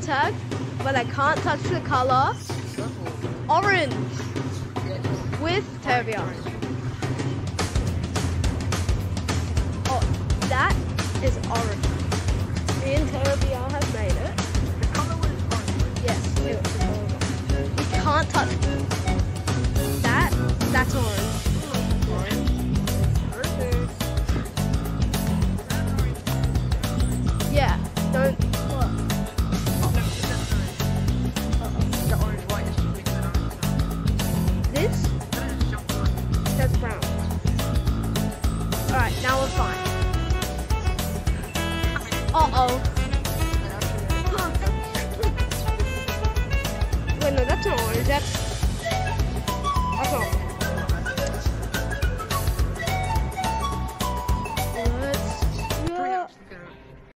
tag, but I can't touch the color. Orange with Terbion. Oh, that is orange. Me and Terbion have made it. The color was orange. Yes, we can't touch that. That's orange. Perfect. Yeah, don't. What? The orange white is just bigger than orange. This? That's brown. Alright, now we're fine. Uh-oh. Wait, no, that's not orange. That's